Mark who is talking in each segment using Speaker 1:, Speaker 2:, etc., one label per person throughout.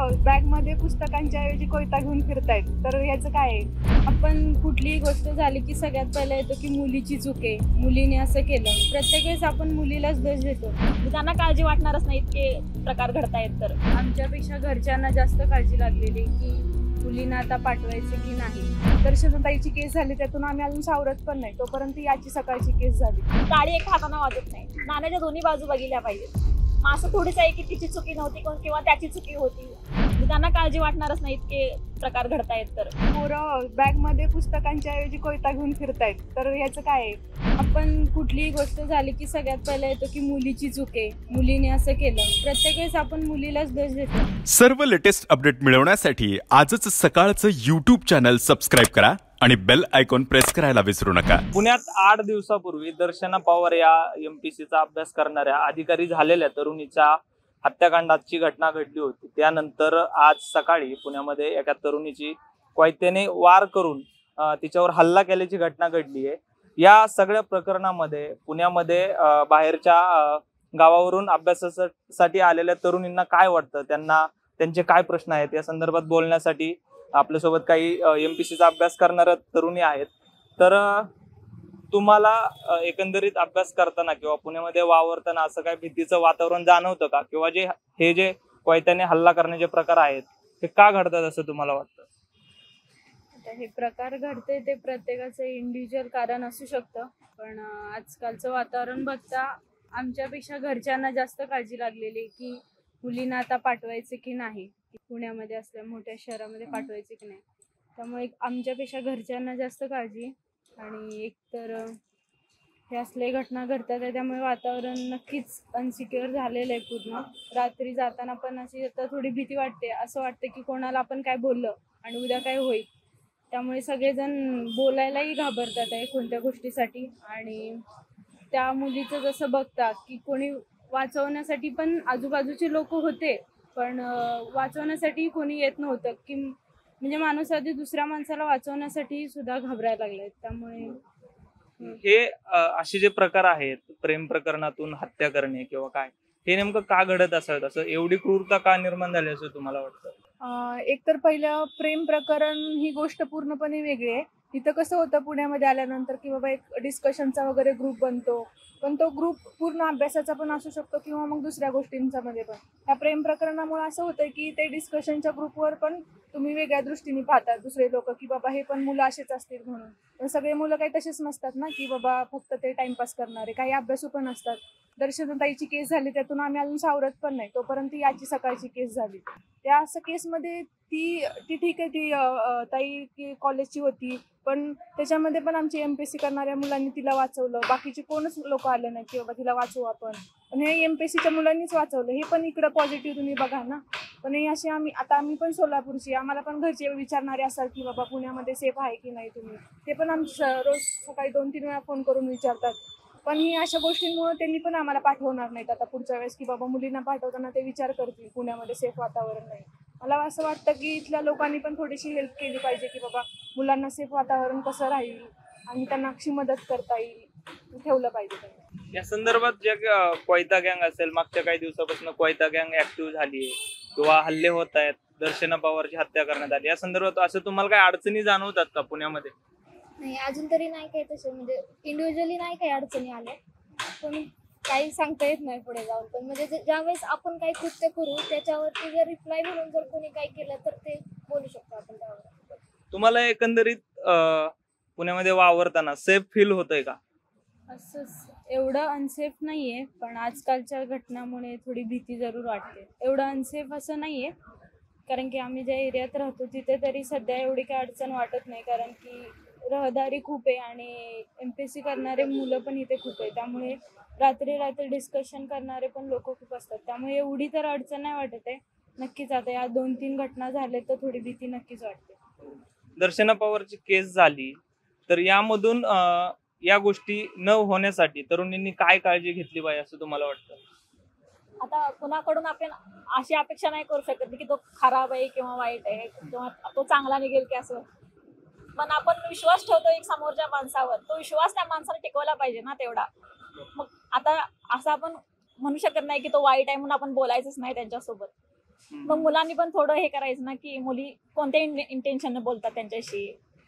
Speaker 1: बॅगमध्ये पुस्तकांच्या ऐवजी कोयता घेऊन फिरतायत, तर याचं काय आहे?
Speaker 2: आपण कुठलीही गोष्ट झाली की सगळ्यात पहिला येतो की मुलीची चूक आहे, मुलीने असं केलं. प्रत्येक वेळेस आपण मुलीलाच दोष देतो.
Speaker 3: त्यांना काळजी वाटणारच नाही इतके प्रकार घडतायत. तर
Speaker 2: आमच्यापेक्षा घरच्यांना जास्त काळजी लागलेली की मुलींना आता पाठवायचे की नाही.
Speaker 1: दर्शनताईची केस झाली, त्यातून आम्ही अजून सावरत पण नाही, तोपर्यंत याची सकाळची केस झाली.
Speaker 3: टाळी एक हाताने वाजत नाही, नाण्याच्या दोन्ही बाजू बघितल्या पाहिजेत. मग असं थोडीच आहे की तिची चुकी नव्हती किंवा त्याची चुकी होती. त्यांना काळजी वाटणारच नाही इतके प्रकार घडतायत. तर
Speaker 1: पोरं बॅगमध्ये पुस्तकांच्या ऐवजी कोयता घेऊन फिरतायत, तर याचं काय आहे?
Speaker 2: आपण कुठलीही गोष्ट झाली की सगळ्यात पहिला येतो की मुलीची चूक आहे, मुलीने असं केलं. प्रत्येक वेळेस आपण मुलीलाच दोष देतो.
Speaker 4: सर्व लेटेस्ट अपडेट मिळवण्यासाठी आजच सकाळचं YouTube चॅनल सबस्क्राईब करा आणि बेल आयकॉन प्रेस करायला विसरू नका.
Speaker 5: पुण्यात 8 दिवसापूर्वी दर्शना पवार या MPSCचा अभ्यास करणाऱ्या अधिकारी झालेल्या तरुणीच्या हत्याकांडाची घटना घडली होती. त्यानंतर आज सकाळी पुण्यामध्ये एका तरुणीची कोयत्याने वार करून तिच्यावर हल्ला केल्याची घटना घडली आहे. या सगळ्या प्रकरणामध्ये पुण्यामध्ये बाहेरच्या गावावरून अभ्यासासाठी आलेल्या तरुणींना काय वाटतं, त्यांचे काय प्रश्न आहेत या संदर्भात बोलण्यासाठी आपल्यासोबत काही MPSCचा अभ्यास करणाऱ्या तरुणी आहेत. तर तुम्हाला एकंदरीत अभ्यास करताना किंवा पुण्यामध्ये वावरताना असं काही भीतीचं वातावरण जाणवतं का, किंवा हे जे कोयत्याने हल्ला करण्याचे प्रकार आहेत हे का घडतात असं तुम्हाला वाटतं?
Speaker 2: हे प्रकार घडते ते प्रत्येकाचं इंडिव्हिज्युअल कारण असू शकतं, पण आजकालचं वातावरण बघता आमच्यापेक्षा घरच्यांना जास्त काळजी लागलेली की मुलींना आता पाठवायचे की नाही, पुण्यामध्ये असल्या मोठ्या शहरामध्ये पाठवायचे की नाही. त्यामुळे आमच्यापेक्षा घरच्यांना जास्त काळजी. आणि एकतर हे असले घटना घडतात आहे, त्यामुळे वातावरण नक्कीच अनसिक्युअर झालेलं आहे पूर्ण. रात्री जाताना पण अशी आता थोडी भीती वाटते, असं वाटतं की कोणाला आपण काय बोललं आणि उद्या काय होईल. त्यामुळे सगळेजण बोलायलाही घाबरतात आहे कोणत्या गोष्टीसाठी. आणि त्या मुलीचं जसं बघता की कोणी वाचवण्यासाठी पण आजूबाजूचे लोक होते, पण वाचवण्यासाठी कोणी येत नव्हतं. की म्हणजे माणूस आधी दुसऱ्या माणसाला वाचवण्यासाठी सुद्धा घाबरायला लागले. त्यामुळे
Speaker 5: हे असे जे प्रकार आहेत, प्रेम प्रकरणातून हत्या करणे किंवा काय, हे नेमकं का घडत असावेत? असं एवढी क्रूरता का निर्माण झाली असं तुम्हाला वाटतं?
Speaker 1: एकतर पहिलं प्रेम प्रकरण ही गोष्ट पूर्णपणे वेगळी आहे. इथं कसं होतं पुण्यामध्ये आल्यानंतर की बाबा एक डिस्कशनचा वगैरे ग्रुप बनतो, पण तो ग्रुप पूर्ण अभ्यासाचा पण असू शकतो किंवा मग दुसऱ्या गोष्टींचा मध्ये पण. ह्या प्रेम प्रकरणामुळे असं होतं की ते डिस्कशनच्या ग्रुपवर पण तुम्ही वेगळ्या दृष्टीने पाहतात दुसरे लोक की बाबा हे पण मुलं असेच असतील म्हणून. पण सगळे मुलं काही तसेच नसतात ना की बाबा फक्त ते टाइमपास करणारे, काही अभ्यासू पण असतात. दर्शनताईची केस झाली, त्यातून आम्ही अजून सावरत पण नाही, तोपर्यंत याची सकाळची केस झाली. त्या असं केसमध्ये ती ठीक आहे, ती ताई की कॉलेजची होती, पण त्याच्यामध्ये पण आमची MPSC करणाऱ्या मुलांनी तिला वाचवलं. बाकीचे कोणच लोक आले नाही की बाबा तिला वाचवू आपण, पण हे MPSCच्या मुलांनीच वाचवलं. हे पण इकडं पॉझिटिव्ह तुम्ही बघा ना. पण हे असे आम्ही पण सोलापूरची, आम्हाला पण घरचे विचारणारे असतात की बाबा पुण्यामध्ये सेफ आहे की नाही तुम्ही. ते पण आमच्या रोज सकाळी 2-3 वेळा फोन करून विचारतात. पण ही अशा गोष्टींमुळे त्यांनी पण आम्हाला पाठवणार नाहीत आता पुढच्या वेळेस की बाबा मुलींना पाठवताना ते विचार करतील पुण्यामध्ये सेफ वातावरण नाही. मला असं वाटतं की इथल्या लोकांनी पण थोडीशी हेल्प केली पाहिजे की बाबा मुलांना सेफ वातावरण कसं राहील आणि त्यांना कशी मदत करता येईल ठेवलं पाहिजे त्यांनी.
Speaker 5: या संदर्भात जे कोयता गँग असेल, मागच्या काही दिवसापासून कोयता गँग ऍक्टिव्ह झाली आहे किंवा हल्ले होत आहेत, दर्शना पवारची हत्या करण्यात आली, या संदर्भात असं तुम्हाला काही अडचणी जाणवतात का पुण्यामध्ये?
Speaker 6: नाही, अजून तरी नाही काही तसे, म्हणजे इंडिव्हिज्युअली नाही काही अडचणी आल्या, पण काही सांगता येत नाही पुढे जाऊन. पण म्हणजे ज्यावेळेस आपण काही कृत्य करू त्याच्यावरती जर रिप्लाय म्हणून जर कोणी काही केलं तर ते बोलू शकतो आपण त्यावर.
Speaker 5: तुम्हाला एकंदरीत पुण्यामध्ये वावरताना सेफ फील होतंय का?
Speaker 2: असंच एवढं अनसेफ नाहीये, पण आजकालच्या घटनामुळे थोडी भीती जरूर वाटते. एवढं अनसेफ असं नाहीये, कारण की आम्ही ज्या एरियात राहतो तिथे तरी सध्या एवढी काही अडचण वाटत नाही, कारण की रहदारी खूप आहे आणि MPSC करणारे मुलं पण इथे खूप आहे. त्यामुळे रात्री डिस्कशन करणारे पण लोक खूप असतात, त्यामुळे एवढी तर अडचण नाही वाटत आहे. नक्कीच आता या 2-3 घटना झाल्या तर थोडी भीती नक्कीच वाटते.
Speaker 5: दर्शना पवारची केस झाली, तर यामधून या गोष्टी न होण्यासाठी तरुणींनी काय काळजी घेतली पाहिजे असं तुम्हाला वाटतं?
Speaker 3: आता कुणाकडून आपण अशी अपेक्षा नाही करू शकत की तो खराब आहे किंवा वाईट आहे किंवा तो चांगला निघेल की असं. पण आपण विश्वास ठेवतो एक समोरच्या माणसावर, तो विश्वास त्या माणसाने टिकवला पाहिजे ना तेवढा. मग आता असं आपण म्हणू शकत नाही की तो वाईट आहे म्हणून आपण बोलायचंच नाही त्यांच्यासोबत. मग मुलांनी पण थोडं हे करायचं ना, की मुली कोणत्या इंटेन्शनने बोलतात त्यांच्याशी.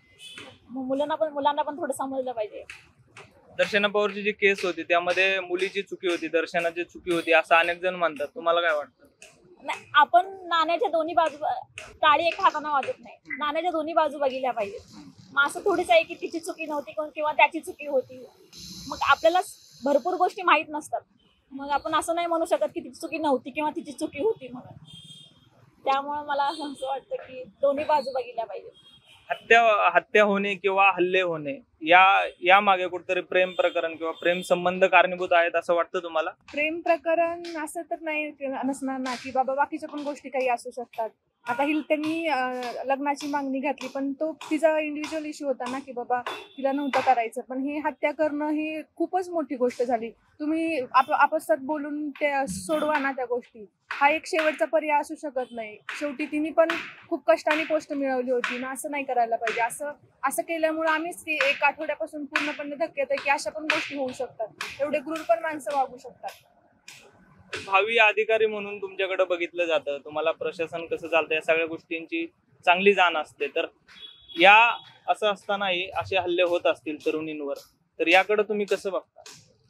Speaker 3: मग मुलांना पण थोडं समजलं पाहिजे.
Speaker 5: दर्शना पवारची जी केस होती त्यामध्ये मुलीची चुकी होती, दर्शनाची चुकी होती असं अनेक जण म्हणतात. तुम्हाला काय वाटतं?
Speaker 3: नाही, आपण नाण्याच्या दोन्ही बाजू, टाळी एका हाताने वाजत नाही, नाण्याच्या दोन्ही बाजू बघितल्या पाहिजेत. मग असं थोडीच आहे की तिची चुकी नव्हती किंवा त्याची चुकी होती. मग आपल्याला भरपूर गोष्टी माहीत नसतात. मग आपण असं नाही म्हणू शकत की तिची चुकी नव्हती किंवा तिची चुकी होती म्हणून. त्यामुळे मला असं वाटतं की दोन्ही बाजू बघितल्या पाहिजेत.
Speaker 5: हत्या होणे किंवा हल्ले होणे या मागे कुठेतरी प्रेम प्रकरण किंवा प्रेम संबंध कारणीभूत आहेत असं वाटतं तुम्हाला?
Speaker 1: प्रेम प्रकरण असं तर नाही नसणार ना, की बाबा बाकीच्या पण गोष्टी काही असू शकतात. आता त्यांनी लग्नाची मागणी घातली, पण तो तिचा इंडिव्हिज्युअल इश्यू होता ना, की बाबा तिला नव्हतं करायचं. पण हे हत्या करणं ही खूपच मोठी गोष्ट झाली. तुम्ही आपसात बोलून ते सोडवा ना त्या गोष्टी. हा एक शेवटचा पर्याय असू शकत नाही. शेवटी तिने पण खूप कष्टाने पोस्ट मिळवली होती ना, असं नाही करायला पाहिजे. असं केल्यामुळे आम्हीच ती एक आठवड्यापासून पूर्णपणे धक्क्यात आहे की अशा पण गोष्टी होऊ शकतात. एवढे क्रूर पण माणसं वागू शकतात.
Speaker 5: भावी अधिकारी म्हणून तुमच्याकडे बघितलं जातं, तुम्हाला प्रशासन कसं चालतं या सगळ्या गोष्टींची चांगली जाण असते. तर या असं असतानाही असे हल्ले होत असतील तरुणींवर, तर याकडे तुम्ही कसं बघता?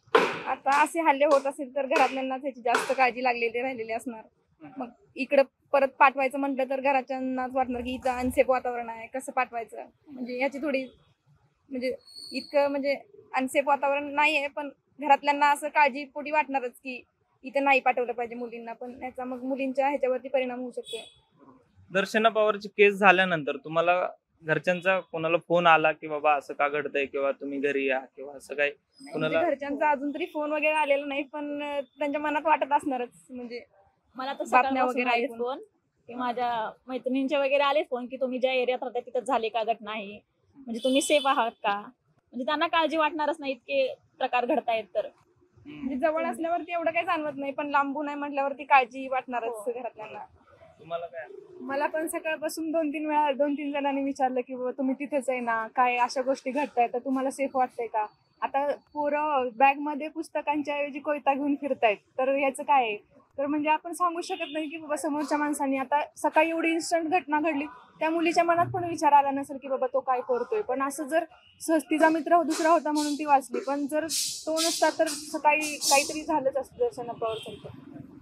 Speaker 1: आता असे हल्ले होत असेल तर घरातल्यांना त्याची जास्त काळजी राहिलेली असणार. मग इकडं परत पाठवायचं म्हटलं तर घराच्यांनाच वाटणार की इथं अनसेफ वातावरण आहे, कसं पाठवायचं. म्हणजे याची थोडी म्हणजे इतकं म्हणजे अनसेफ वातावरण नाही आहे, पण घरातल्यांना असं काळजीपोटी वाटणारच की इथं नाही पाठवलं पाहिजे मुलींना. पण याचा मग मुलींच्या ह्याच्यावरती परिणाम होऊ शकतो.
Speaker 5: दर्शना पवारची केस झाल्यानंतर तुम्हाला घरच्यांचा कोणाला फोन आला की बाबा असं का घडतंय किंवा तुम्ही घरी या किंवा असं काही कोणाला?
Speaker 1: घरच्यांचा अजून तरी फोन वगैरे आलेला नाही, पण त्यांच्या मनात वाटत असणारच. म्हणजे
Speaker 3: मला तर
Speaker 1: बातम्या
Speaker 3: वगैरे
Speaker 1: वगैरे
Speaker 3: आले
Speaker 1: ऐकून.
Speaker 3: फोन, की माझ्या मैत्रिणींचे वगैरे आले फोन की तुम्ही ज्या एरियात राहता तिथं झाले का घटना ही, म्हणजे तुम्ही सेफ आहात का. म्हणजे त्यांना काळजी वाटणारच नाही इतके प्रकार घडतायत. तर
Speaker 1: म्हणजे जवळ असल्यावरती एवढं काही जाणवत नाही, पण लांबून आहे म्हटल्यावरती काळजी वाटणारच घरातल्यांना.
Speaker 5: तुम्हाला काय?
Speaker 1: मला पण सकाळपासून 2-3 जणांनी विचारलं की बाबा तुम्ही तिथेच आहे ना, काय अशा गोष्टी घडताय तर तुम्हाला सेफ वाटतंय का. आता पोरं बॅग मध्ये पुस्तकांच्या ऐवजी कोयता घेऊन फिरतायत, तर याचं काय आहे. तर म्हणजे आपण सांगू शकत नाही की बाबा समोरच्या माणसांनी, आता सकाळी एवढी इन्स्टंट घटना घडली, त्या मुलीच्या मनात पण विचार आला नसेल की बाबा तो काय करतोय. पण असं जर तिचा मित्र दुसरा होता म्हणून ती वाचली, पण जर तो नसता तर सकाळी काहीतरी झालंच असतं दर्शना पवारचं.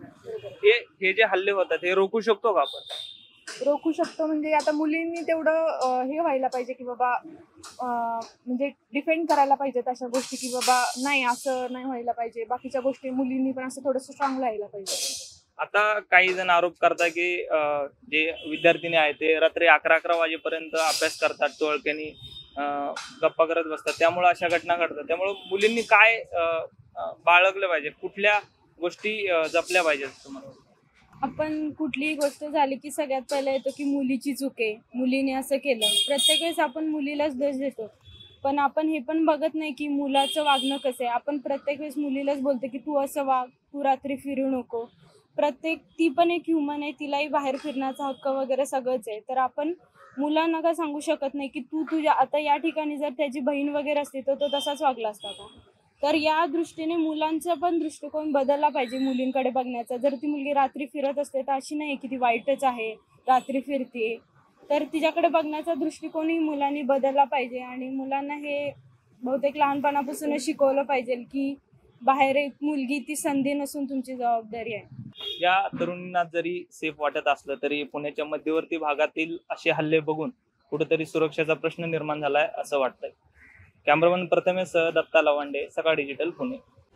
Speaker 5: हे जे हल्ले होतात हे रोखू शकतो का आपण?
Speaker 1: रोखू शकतो म्हणजे आता मुलींनी तेवढं हे व्हायला पाहिजे की बाबा म्हणजे डिफेंड करायला पाहिजेत अशा गोष्टी की बाबा नाही असं नाही व्हायला पाहिजे. बाकीच्या गोष्टी मुलींनी पण असं थोडंसं स्ट्रॉंग राहायला पाहिजे.
Speaker 5: आता काही जण आरोप करतात की जे विद्यार्थिनी आहेत ते रात्री 11 वाजेपर्यंत अभ्यास करतात, टोळक्यानी गप्पा करत बसतात, त्यामुळे अशा घटना घडतात. त्यामुळे मुलींनी काय बाळगलं पाहिजे, कुठल्या गोष्टी जपल्या पाहिजेत तुम्हाला?
Speaker 2: आपण कुठलीही गोष्ट झाली की सगळ्यात पहिला येतो की मुलीची चूक आहे, मुलीने असं केलं. प्रत्येक वेळेस आपण मुलीलाच दोष देतो, पण आपण हे पण बघत नाही की मुलाचं वागणं कसं आहे. आपण प्रत्येक वेळेस मुलीलाच बोलतो की तू असं वाग, तू रात्री फिरू नको. ती पण एक ह्युमन आहे, तिलाही बाहेर फिरण्याचा हक्क वगैरे सगळंच आहे. तर आपण मुलांना का सांगू शकत नाही की तुझ्या आता या ठिकाणी जर त्याची बहीण वगैरे असते तर तो तसाच वागला असता का. तर या दृष्टीने मुलांचा पण दृष्टिकोन बदलला पाहिजे मुलींकडे बघण्याचा. जर ती मुलगी रात्री फिरत असते तर अशी नाही की ती वाईटच आहे, रात्री फिरते. तर तिच्याकडे बघण्याचा दृष्टिकोनही मुलांनी बदलला पाहिजे. आणि मुलांना हे बहुतेक लहानपणापासूनच शिकवलं पाहिजे की बाहेर एक मुलगी ती संधी नसून तुमची जबाबदारी आहे.
Speaker 5: या तरुणींना जरी सेफ वाटत असलं तरी पुण्याच्या मध्यवर्ती भागातील असे हल्ले बघून कुठेतरी सुरक्षेचा प्रश्न निर्माण झालाय असं वाटतंय. कॅमेरामन प्रथमेशसह दत्ता लवांडे, सकाळ डिजिटल, पुणे.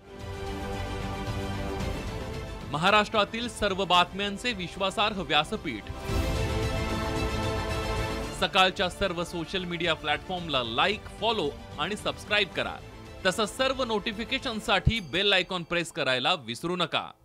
Speaker 7: महाराष्ट्रातील सर्व बातम्यांचे विश्वासार्ह व्यासपीठ. सकाळच्या सर्व सोशल मीडिया प्लॅटफॉर्मला लाईक, फॉलो आणि सबस्क्राईब करा. तसंच सर्व नोटिफिकेशनसाठी बेल आयकॉन प्रेस करायला विसरू नका.